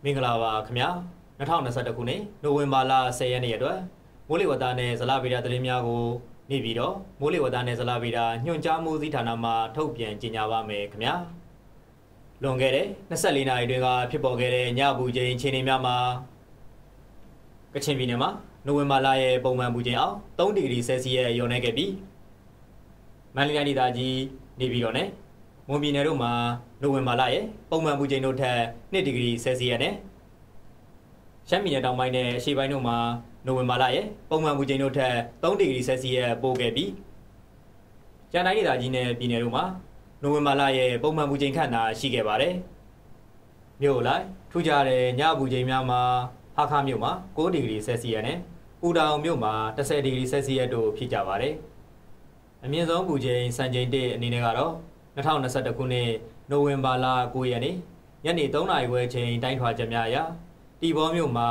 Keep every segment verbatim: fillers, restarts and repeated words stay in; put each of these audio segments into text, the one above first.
မင်္ဂလာပါခင်ဗျာ2021ခုနှစ်နိုဝင်ဘာလ10ရက်နေ့အတွက်မိုးလေဝသနဲ့ဇလဗေဒသတင်းများကိုနေပြီးတော့မိုးလေဝသနဲ့ဇလဗေဒညွှန်ကြားမှုစည်းဌာနမှထုတ်ပြန်ကြေညာပါမယ်ခင်ဗျာလွန်ခဲ့တဲ့24နာရီတွင်ကဖြစ်ပေါ်ခဲ့တဲ့ညပူချိန်အခြေအနေများမှာကချင်ပြည်နယ်မှာနိုဝင်ဘာလရဲ့ပုံမှန်ပူချိန်အောက်3ဒီဂရီဆဲလ်စီယပ်လျော့နေခဲ့ပြီးမန္တလေးတိုင်းဒေသကြီးနေပြီးတော့နဲ့မွန်ပြည်နယ်တို့မှာနိုဝင်ဘာလရဲ့ပုံမှန်ပူချိန်တို့ထက်2ဒီဂရီဆဲလ်စီယပ်နဲ့ရှမ်းပြည်နယ်တောင်ပိုင်းနဲ့အရှေ့ပိုင်းတို့မှာနိုဝင်ဘာလရဲ့ပုံမှန်ပူချိန်တို့ထက်3ဒီဂရီဆဲလ်စီယပ်ပိုခဲ့ပြီးကျန်တိုင်းဒေသကြီးနဲ့ပြည်နယ်တို့မှာနိုဝင်ဘာလရဲ့ပုံမှန်ပူချိန်ခန့်သာရှိခဲ့ပါတယ်။မြို့လိုက်ထူးခြားတဲ့ညပူချိန်များမှာဟာခါမြို့မှာ9ဒီဂရီဆဲလ်စီယပ်နဲ့ပူတောင်မြို့မှာ10ဒီဂရီဆဲလ်စီယပ်တို့ဖြစ်ကြပါတယ်။အမြင့်ဆုံးပူချိန်စံချိန်တစ်အနေနဲ့ကတော့2021ခုနှစ်နိုဝင်ဘာလ9ရက်နေ့ညနေ3နာရီခွဲချိန်တိုင်းထွာချက်များအရတီဘောမြို့မှာ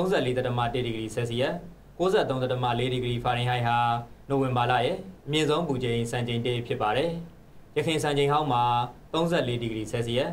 34.1ဒီဂရီဆဲလ်စီယပ်93.4ဒီဂရီဖာရင်ဟိုက်ဟာနိုဝင်ဘာလရဲ့အမြင့်ဆုံးပူချိန်စံချိန်တစ်ဖြစ်ပါတယ်။ရခိုင်စံချိန်ဟောင်းမှာ34ဒီဂရီဆဲလ်စီယပ်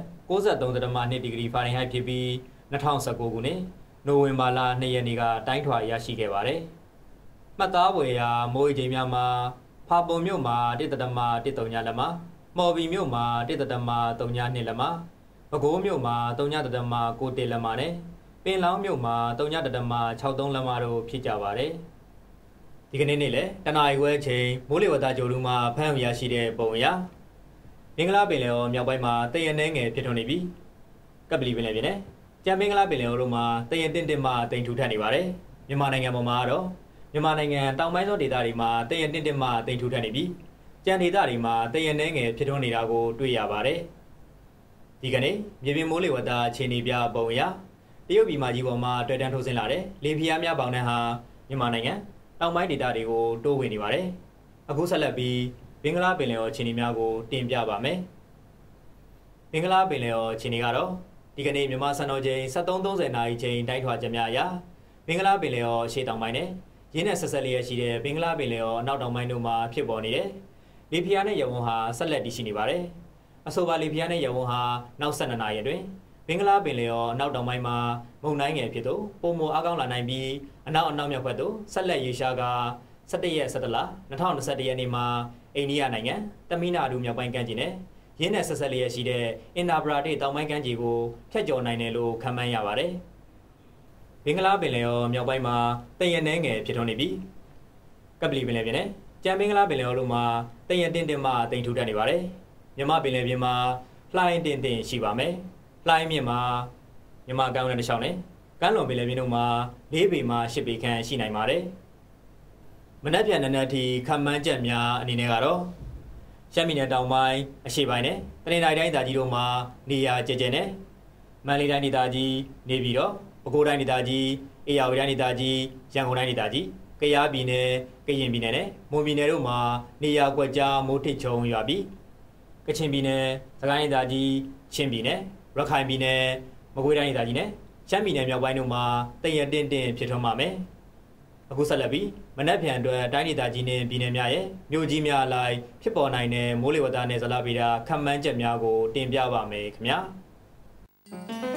93.2ဒီဂရီဖာရင်ဟိုက်ဖြစ်ပြီး2019ခုနှစ်နိုဝင်ဘာလ2ရက်နေ့ကတိုင်းထွာရရှိခဲ့ပါတယ်။မှတ်သားဖွယ်ရာမိုးရေချိန်များမှာဖာပုံမြို့မှာ1.1ညလက်မှာမော်ဘီမြို့မှာ1.3ည2လက်မှာပဲခူးမြို့မှာ3.9လက်မှာနဲ့ပင်လောင်းမြို့မှာ3.63လက်မှာတို့ဖြစ်ကြပါတယ်။ဒီကနေ့နေ့လည်းတနအီခွဲချိန်မိုးလေဝသကြိုးလူမှာဖမ်းရရှိတဲ့ပုံအရမင်္ဂလာပင်လယ်ော်မြောက်ပိုင်းမှာတရနေငယ်ဖြစ်ထွန်းနေပြီးကပလီပင်လယ်ပြင်နဲ့ကြံမင်္ဂလာပင်လယ်ော်တို့မှာတရတင့်တင့်မှတိမ်ထူထပ်နေပါတယ်။မြန်မာနိုင်ငံပေါ်မှာတော့မြန်မာနိုင်ငံတောင်ပိုင်းသောဒေသတွေမှာတရတင့်တင့်မှတိမ်ထူထပ်နေပြီးကြံဒေသတွေမှာတရနေငယ်ဖြစ်ထွန်းနေတာကိုတွေ့ရပါတယ်။ဒီကနေ့မြေပြင်မိုးလေဝသအခြေအနေပြပုံအရတရုတ်ပြည်မကြီးပေါ်မှာတွေ့တန်းထိုးဆင်းလာတဲ့လေဖိအားများပေါင်းနှံဟာမြန်မာနိုင်ငံတောင်ပိုင်းဒေသတွေကိုတိုးဝင်နေပါတယ်။အခုဆက်လက်ပြီးဘင်္ဂလားပင်လယ်အော်အခြေအနေများကိုတင်ပြပါမယ်။ဘင်္ဂလားပင်လယ်အော်အခြေအနေကတော့ဒီကနေ့မြန်မာစံတော်ချိန်13:30နာရီချိန်တိုင်းထွာချက်များအရဘင်္ဂလားပင်လယ်အော်ရှေ့တောင်ပိုင်းနဲ့ရင်းနဲ့ဆက်ဆက်လျက်ရှိတဲ့ဘင်္ဂလားပင်လယ်အော်အနောက်တောင်ပိုင်းတို့မှာဖြစ်ပေါ်နေတဲ့လေဖိအားနဲ့ရေဝန်းဟာဆက်လက်တည်ရှိနေပါတယ်။အဆိုပါလေဖိအားနဲ့ရေဝန်းဟာနောက်12နာရီအတွင်းဘင်္ဂလားပင်လယ်အော်အနောက်တောင်ပိုင်းမှာမုန်တိုင်းငယ်ဖြစ်သို့ပုံမအားကောင်းလာနိုင်ပြီးအနောက်အနောက်မြောက်ဘက်သို့ဆက်လက်ရေရှားက17ရက်17လ2021ရက်နေ့မှာအိန္ဒိယနိုင်ငံတမီနာဒူမြောက်ပိုင်းကမ်းခြေနဲ့ရင်းနဲ့ဆက်ဆက်လျက်ရှိတဲ့အင်ဒါဘရာဒေတောင်ပိုင်းကမ်းခြေကိုဖျက်ကျော်နိုင်တယ်လို့ခန့်မှန်းရပါတယ်။ဘင်္ဂလားပင်လယ်အော်မြောက်ပိုင်းမှာတရနေငယ်ဖြစ်ထွန်းနေပြီးကပလီပင်လယ်ပြင်နဲ့ကြံဘင်္ဂလားပင်လယ်အော်တို့မှာတရတင်းတင်းမှတိမ်ထူထပ်နေပါတယ်။မြန်မာပင်လယ်ပြင်မှာလှိုင်းတင်းတင်းရှိပါမယ်။လှိုင်းမြင့်မှာမြန်မာကမ်းလွန်တစ်လျှောက်နဲ့ကမ်းလွန်ပင်လယ်ပြင်တို့မှာ၄ပေမှ၈ပေခန့်ရှိနိုင်ပါတယ်။မနက်ဖြန်နံနက်ထိခန့်မှန်းချက်များအနေနဲ့ကတော့ရှမ်းပြည်နယ်တောင်ပိုင်းအရှေ့ပိုင်းနဲ့တနင်္သာရီတိုင်းဒေသကြီးတို့မှာနေရာကျကျနဲ့မန္တလေးတိုင်းဒေသကြီးနေပြီးတော့ပဲခူးတိုင်းဒေသကြီးအေရဝတီတိုင်းဒေသကြီးရန်ကုန်တိုင်းဒေသကြီးကယားပြည်နယ်ကရင်ပြည်နယ်နဲ့မွန်ပြည်နယ်တို့မှာနေရာကွက်ကြားမိုးထစ်ချုံရွာပြီးကချင်ပြည်နယ်စကိုင်းဒေသကြီးချင်းပြည်နယ်ရခိုင်ပြည်နယ်မကွေးတိုင်းဒေသကြီးနဲ့ရှမ်းပြည်နယ်မြောက်ပိုင်းတို့မှာတရတင်းတင်းဖြစ်ထွန်းပါမယ်။အခုဆက်လက်ပြီးမနက်ဖြန်အတွက်တိုင်းဒေသကြီးနဲ့ပြည်နယ်များရဲ့မြို့ကြီးများအလိုက်ဖြစ်ပေါ်နိုင်တဲ့မိုးလေဝသနဲ့ဇလဗေဒခန့်မှန်းချက်များကိုတင်ပြပါမယ်ခင်ဗျာ။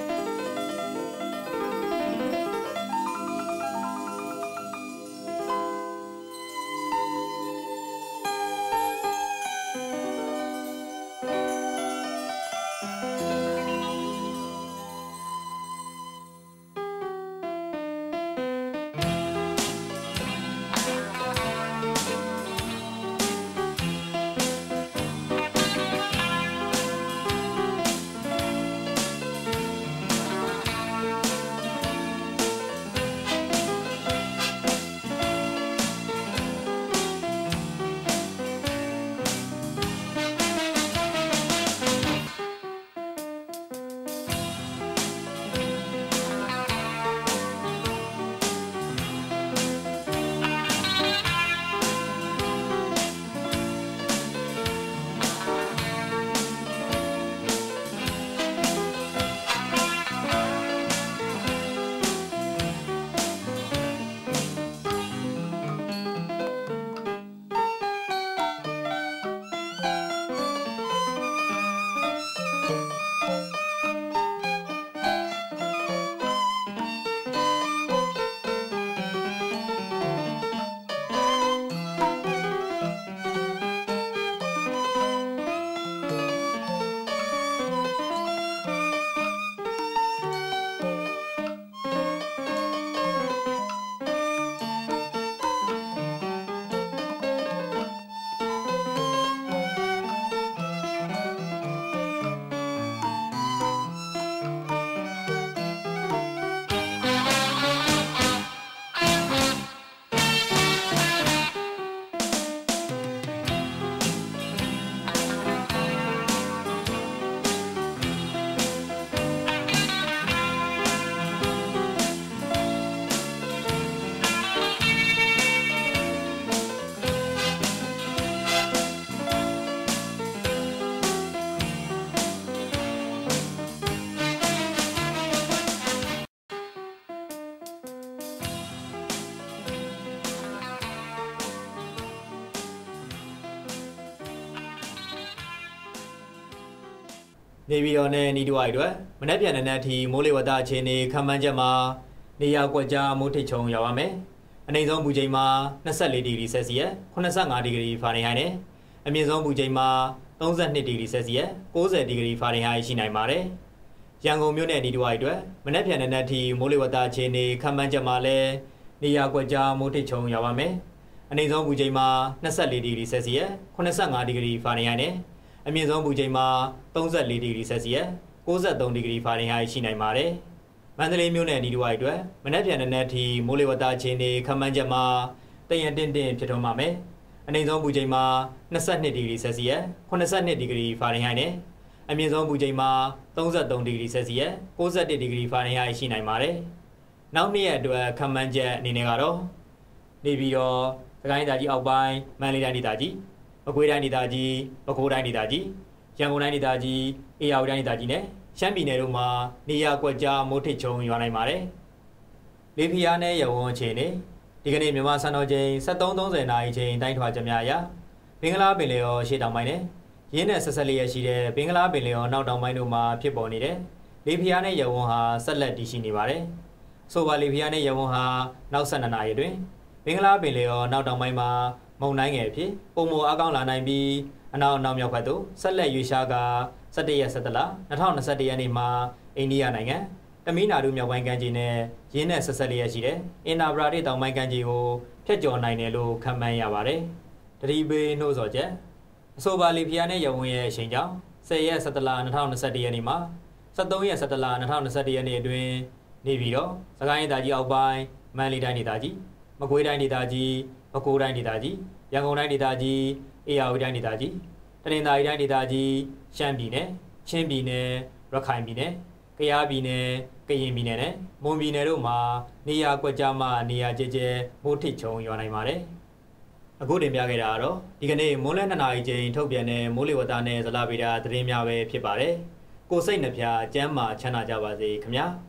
နေပြည်တော်နဲ့နီးတွားတွေမနက်ဖြန်တဲ့ထီမိုးလေဝသအခြေအနေခန့်မှန်းချက်မှာနေရာကွက်ကြားမိုးထစ်ချုံရောက်ပါမယ်။အနိမ့်ဆုံးပူချိန်မှာ၂၄ဒီဂရီဆယ်စီယပ်၊၇၅ဒီဂရီဖာရင်ဟိုက်နဲ့အမြင့်ဆုံးပူချိန်မှာ၃၂ဒီဂရီဆယ်စီယပ်၉၀ဒီဂရီဖာရင်ဟိုက်ရှိနိုင်ပါတယ်။ရန်ကုန်မြို့နဲ့နီးတွားတွေမနက်ဖြန်တဲ့ထီမိုးလေဝသအခြေအနေခန့်မှန်းချက်မှာလည်းနေရာကွက်ကြားမိုးထစ်ချုံရောက်ပါမယ်။အနိမ့်ဆုံးပူချိန်မှာ၂၄ဒီဂရီဆယ်စီယပ်၊၇၅ဒီဂရီဖာရင်ဟိုက်နဲ့အမြင့်ဆုံးပူချိန်မှာ၃၄ဒီဂရီဆယ်စီယပ်၉၃ဒီဂရီဖာရင်ဟိုက်ရှိနိုင်ပါတယ်။မန္တလေးမြို့နယ်နီးတွားတွေမနက်ဖြန်တဲ့ထီမိုးလေဝသအခြေအနေခန့်မှန်းချက်မှာတရန်တင့်တင့်ဖြစ်ထွန်းပါမယ်။အနိမ့်ဆုံးပူချိန်မှာ၂၂ဒီဂရီဆယ်စီယပ်၊၇၂ဒီဂရီဖာရင်ဟိုက်နဲ့အမြင့်ဆုံးပူချိန်မှာ၃၃ဒီဂရီဆယ်စီယပ်၉၁ဒီဂရီဖာရင်ဟိုက်ရှိနိုင်ပါတယ်။နောက်နေ့ရက်အတွက်ခန့်မှန်းချက်အနေနဲ့ကတော့နေပြည်တော်စကိုင်းတိုင်းကြီးအောက်ပိုင်းမန္တလေးတိုင်းဒေသကြီးမကွေးတိုင်းဒေသကြီးပဲခူးတိုင်းဒေသကြီးရန်ကုန်တိုင်းဒေသကြီးအေရဝတီတိုင်းဒေသကြီးနဲ့ရှမ်းပြည်နယ်တို့မှာနေရာကွက်ကြားမိုးထစ်ချုံရွာနိုင်ပါတယ်။လေဖိအားနဲ့ရဝန်းအခြေအနေဒီကနေ့မြန်မာစံတော်ချိန်စက်သုံးသုံးဆယ်နာရီချိန်တိုင်းထွာချက်များအရဘင်္ဂလားပင်လယ်ော်ရှေ့တောင်ပိုင်းနဲ့ရင်းနဲ့ဆက်ဆက်လျက်ရှိတဲ့ဘင်္ဂလားပင်လယ်ော်နောက်တောင်ပိုင်းတို့မှာဖြစ်ပေါ်နေတဲ့လေဖိအားနဲ့ရဝန်းဟာဆက်လက်တည်ရှိနေပါတယ်။ဆိုပါလေဖိအားနဲ့ရဝန်းဟာနောက်၁၂နာရီအတွင်းဘင်္ဂလားပင်လယ်ော်နောက်တောင်ပိုင်းမှာမုန်တိုင်းငယ်အဖြစ်ပုံမအားကောင်းလာနိုင်ပြီးအနောက်အနောက်မြောက်ဘက်သို့ဆက်လက်ရွေ့ရှားကာ၁၁ရက်၁၁လ၂၀၂၁ရက်နေ့မှာအိန္ဒိယနိုင်ငံတမီးနာဒူမြောက်ပိုင်းကမ်းခြေနဲ့ရင်းနဲ့ဆက်ဆက်လျက်ရှိတဲ့အင်နာဘရာဒေတောင်ပိုင်းကမ်းခြေကိုဖျက်ကျော်နိုင်တယ်လို့ခန့်မှန်းရပါတယ်။တတိပေးနှိုးဆော်ချက်အဆိုပါလေဖိအားနဲ့ရဝန်းရဲ့အချိန်ကြောင့်၁၀ရက်၁၁လ၂၀၂၁ရက်နေ့မှာ၁၃ရက်၁၁လ၂၀၂၁ရက်နေ့အတွင်းနေပြည်တော်စကိုင်းဒေသကြီးအောက်ပိုင်းမန္တလေးတိုင်းဒေသကြီးမကွေးတိုင်းဒေသကြီးပဲခူးတိုင်းဒေသကြီးရန်ကုန်တိုင်းဒေသကြီးအေရဝတီတိုင်းဒေသကြီးတနင်္သာရီတိုင်းဒေသကြီးရှမ်းပြည်နယ်ချင်းပြည်နယ်ရခိုင်ပြည်နယ်ကယားပြည်နယ်ကရင်ပြည်နယ်နဲ့မွန်ပြည်နယ်တို့မှာနေရာကွက်ကြားမှနေရာကျကျမိုးထစ်ချုံရွာနိုင်ပါတယ်။အခုတင်ပြခဲ့တာကတော့ဒီကနေ့မွန်းလယ်၂နာရီချိန်ထုတ်ပြန်တဲ့မိုးလေဝသနဲ့ဇလဗေဒသတင်းများပဲဖြစ်ပါတယ်။ကိုစိတ်နှဖျားကျမ်းမာချမ်းသာကြပါစေခင်ဗျာ။